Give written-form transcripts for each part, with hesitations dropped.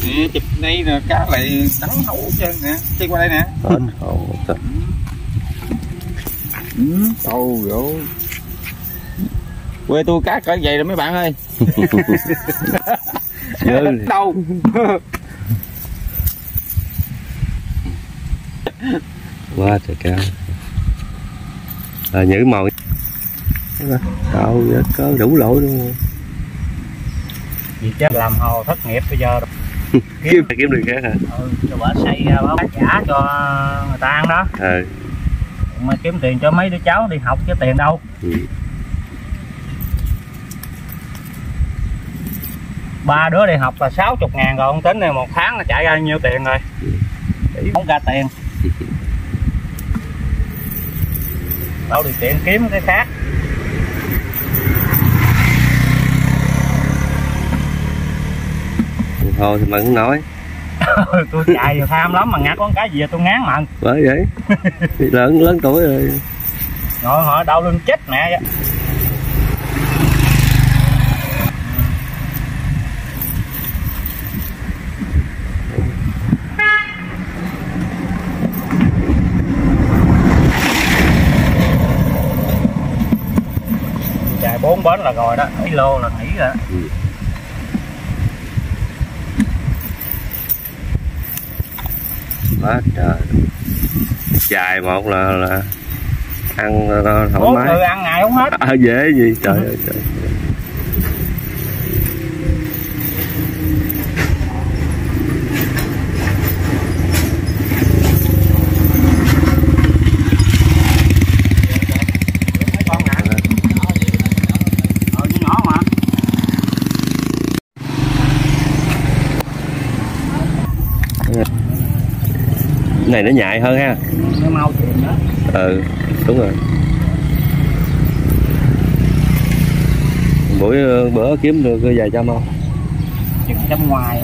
Nè, chụp đây nè, cá lại trắng hấu chân nè, đi qua đây nè. Đâu rồi. Quê tôi cá cỡ vậy rồi mấy bạn ơi. Đâu. Quá trời cao. Nhử mồi. Đâu có đủ lỗi luôn. Vì chứ làm hồ thất nghiệp bây giờ. Kiếm được khác hả? Cho bà xây ra báo trả cho người ta ăn đó. Mà kiếm tiền cho mấy đứa cháu đi học chứ tiền đâu. Ba đứa đi học là 60.000 rồi, không tính này một tháng là chạy ra nhiêu tiền rồi. Không ra tiền. Đâu đi tiện kiếm cái khác. Thôi thì mà cũng nói. Tôi chạy vừa tham lắm mà ngắt con cái gì tôi ngán mặn. Bởi vậy. lớn tuổi rồi. Ngồi họ đau lưng chết mẹ vậy. Chạy 4 bến là rồi đó, 7 lô là nghỉ rồi. Quá trời. Dài một là ăn thoải mái. Người ăn ngày không hết. Dễ gì trời ơi trời. Này nó nhạy hơn ha. Nó mau chìm đó. Đúng rồi. Bữa kiếm được vài trăm không? Chừng trăm ngoài.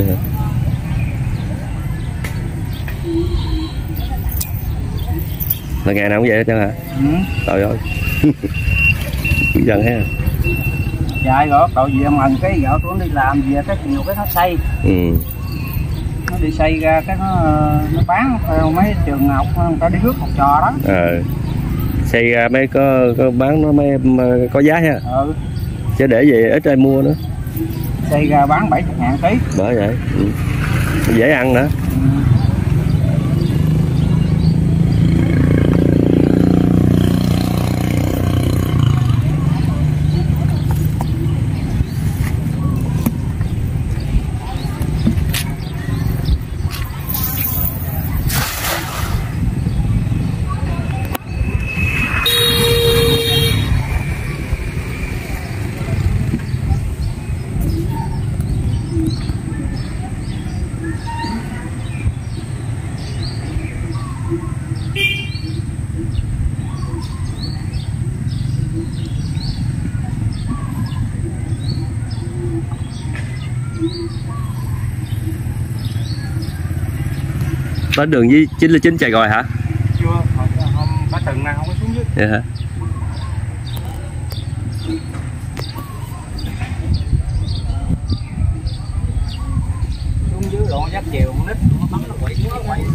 Là ngày nào cũng vậy hết trơn hả? Trời ơi. Dần ha. Dài rồi, tội gì mà cái vợ tôi đi làm về cái nhiều cái nó xây. Nó đi xây ra cái nó bán theo mấy trường học người ta đi rước học trò đó. Xây ra mấy có bán nó mới có giá ha. Chứ để gì ít ai mua nữa. Xây ra bán 70.000 ký. Bởi vậy. Dễ ăn nữa. Tới đường với 909 chạy rồi hả? Chưa, hôm bả từng nào không có xuống dưới. Vậy hả? Xuống dưới lộ dắt chiều con nít nó bắn nó quậy quá quậy.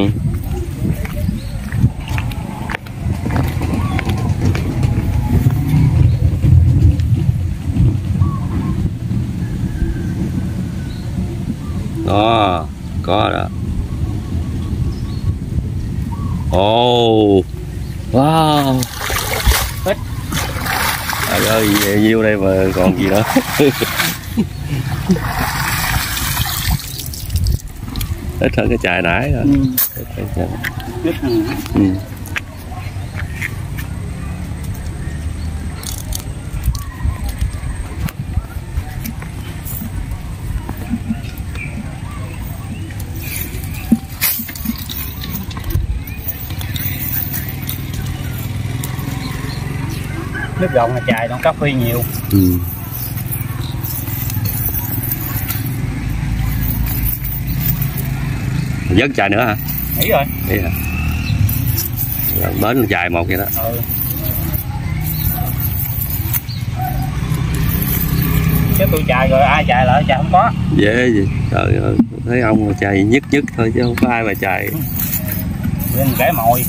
Đó, có đó. Wow. Ít. Trời ơi, nhiêu đây mà còn gì nữa. Ít hơn cái chài nãy rồi. Ít hơn. Nước gọng là chài còn cà phê nhiều. Dớt chài nữa hả? Nghỉ rồi. Nghỉ hả? Bến chài một vậy đó. chứ tôi chài rồi ai chài lại, chài không có. Dễ gì, trời ơi, thấy ông mà chài nhất thôi chứ không có ai mà chài. Nên rễ mồi.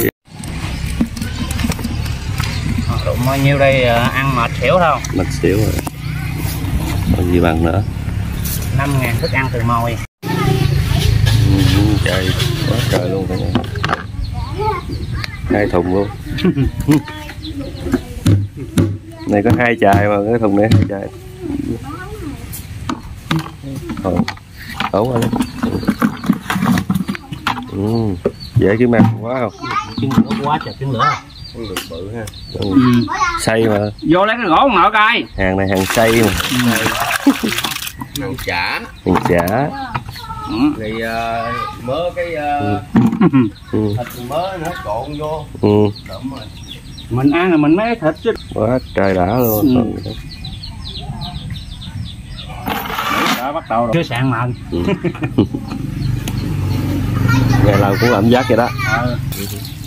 Đụng bao nhiêu đây ăn mệt xỉu không? Mệt xỉu rồi. Còn gì bằng nữa. 5.000 thức ăn từ mồi. Trời, quá trời luôn cả nhà. 2 thùng luôn. Này có 2 chài mà cái thùng này 2 chài. Ổn rồi. Dễ kiếm ăn quá không? Trứng lửa quá trời, trứng lửa. Con được bự ha. Xay mà. Vô lấy cái gỗ con nợ coi. Hàng này hàng xay mà. Hàng chả. Hàng chả. Thì mớ cái thịt mớ nữa trộn vô. Đậm rồi. Mình ăn là mình mấy thịt chứ. Quá trời đã luôn. Đó, bắt đầu rồi. Chứ sạn mần. Ngày nào cũng làm giác vậy đó.